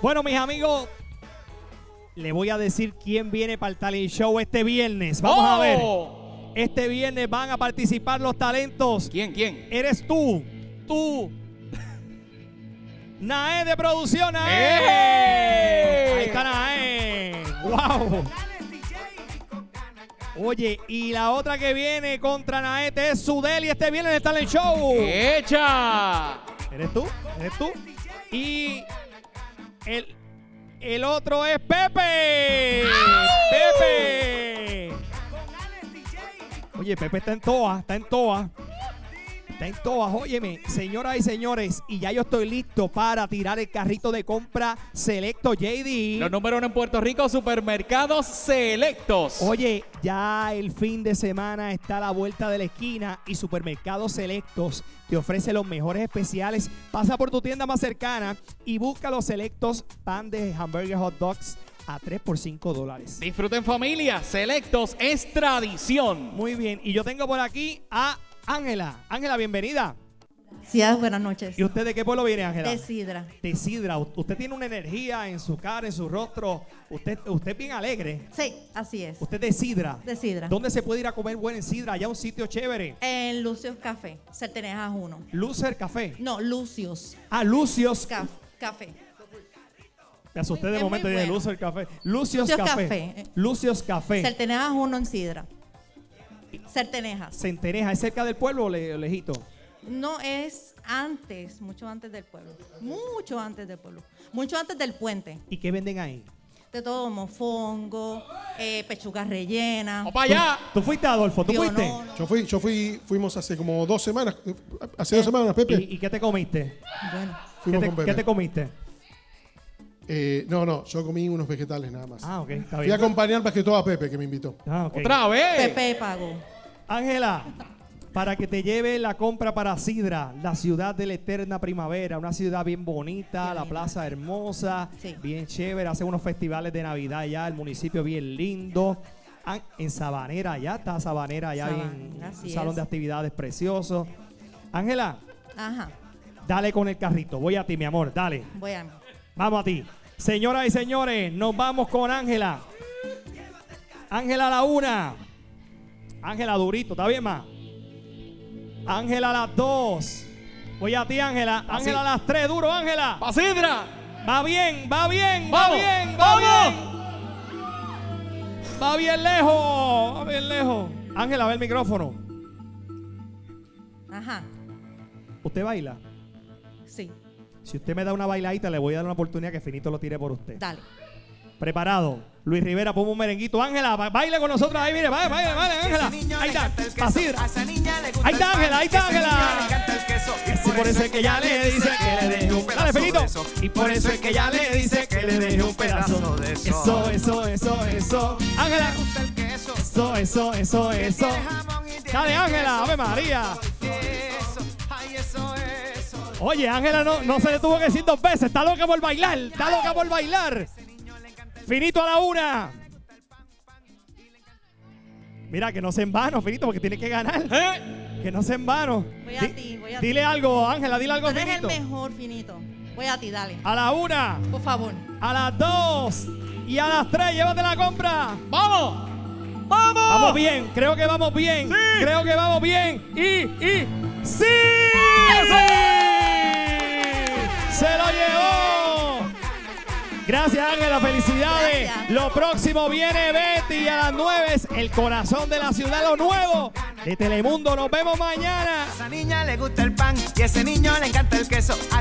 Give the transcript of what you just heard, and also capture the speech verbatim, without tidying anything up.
Bueno, mis amigos, le voy a decir quién viene para el talent show este viernes. Vamos oh. a ver. Este viernes van a participar los talentos. ¿Quién, quién? Eres tú, tú. Naé de producción, Naé. ¡Eh! Ahí está Naé. Wow. Oye, y la otra que viene contra Naete es Sudeli este viernes en el talent show. ¡Echa! ¿Eres tú? ¿Eres tú? Y el, el otro es Pepe. ¡Ay! Pepe. Oye, Pepe está en toa, está en toa. Está en todas, óyeme, señoras y señores, y ya yo estoy listo para tirar el carrito de compra Selecto J D. Los número uno en Puerto Rico, Supermercados Selectos. Oye, ya el fin de semana está a la vuelta de la esquina y Supermercados Selectos te ofrece los mejores especiales. Pasa por tu tienda más cercana y busca los Selectos pan de hamburger hot dogs a tres por cinco dólares. Disfruten familia, Selectos es tradición. Muy bien, y yo tengo por aquí a Ángela. Ángela, bienvenida. Sí, buenas noches. ¿Y usted de qué pueblo viene, Ángela? De Sidra. De Sidra. Usted tiene una energía en su cara, en su rostro. Usted, usted es bien alegre. Sí, así es. Usted es de Sidra. De Sidra. ¿Dónde se puede ir a comer bueno en Sidra? Allá un sitio chévere. En Lucios Café, Certenejas uno. Lucer Café. No, Lucios. Ah, Lucios. Caf Café. Me asusté de Es momento y muy dije bueno. Lucer Café. Lucios, Lucios Café. Café. Lucios Café. Certenejas uno en Sidra. Certenejas. Centeneja. ¿Es cerca del pueblo o le, lejito? No, es antes, mucho antes del pueblo. Mucho antes del pueblo. Mucho antes del puente. ¿Y qué venden ahí? De todo, mofongo, eh, pechugas rellenas. ¡Opa allá! ¿Tú fuiste, Adolfo? ¿Tú Yo fuiste? no, no. Yo fui, yo fui, fuimos hace como dos semanas, hace dos semanas, Pepe. ¿Y, y qué te comiste? Bueno. ¿Qué Fuimos te, con Pepe. ¿Qué te comiste? Eh, no, no, yo comí unos vegetales nada más. Ah, ok, está Fui bien. a acompañar más que todo a Pepe, que me invitó. Ah, ok. ¡Otra vez! Pepe pagó. Ángela, para que te lleve la compra para Sidra, la ciudad de la eterna primavera, una ciudad bien bonita, Qué la linda. plaza hermosa, Sí. bien chévere, hace unos festivales de Navidad ya, el municipio bien lindo. Ah, en Sabanera, ya está Sabanera, ya Sabanera, bien, así un salón es. de actividades precioso. Ángela, Ajá. dale con el carrito, voy a ti, mi amor, dale, Voy a... vamos a ti. Señoras y señores, nos vamos con Ángela. Ángela a la una. Ángela durito, ¿está bien, ma? Ángela a las dos. Voy a ti, Ángela. Ángela a las tres, duro, Ángela. ¡Pa Sidra! Va bien, va bien, va ¡Vamos! bien, va ¡Vamos! bien. Va bien lejos, va bien lejos. Ángela, ve el micrófono. Ajá. ¿Usted baila? Sí. Si usted me da una bailadita, le voy a dar una oportunidad que Finito lo tire por usted. Dale. Preparado. Luis Rivera, ponme un merenguito. Ángela, ba- baile con nosotros ahí, mire, baile, baile, baile, Ángela. Ahí está, pa' Sidra. Ahí está Ángela, ahí está Ángela. Y por eso es que ya le dice que le deje un pedazo. Dale, Finito. Y por eso es que ya le dice que le deje un pedazo de eso. Eso, eso, eso, eso. Ángela. Eso, eso, eso, eso. Dale, Ángela, Ave María. Oye, Ángela no, no se le tuvo que decir dos veces. Está loca por bailar. Está loca por bailar. Finito a la una. Mira, que no sea en vano, Finito, porque tiene que ganar. ¿Eh? Que no sea en vano. Voy a Di- ti, voy a Dile ti. algo, Ángela, dile algo, Tú eres el Finito. mejor, Finito. Voy a ti, dale. A la una, Por favor. a las dos y a las tres, llévate la compra. ¡Vamos! ¡Vamos! Vamos bien, creo que vamos bien. Sí. Creo que vamos bien. Y, y, ¡sí! ¡Sí! ¡Se lo llevó! Gracias, Ángela, felicidades. Gracias. Lo próximo viene Betty a las nueve. Es el corazón de la ciudad, lo nuevo de Telemundo. Nos vemos mañana. A esa niña le gusta el pan y a ese niño le encanta el queso. A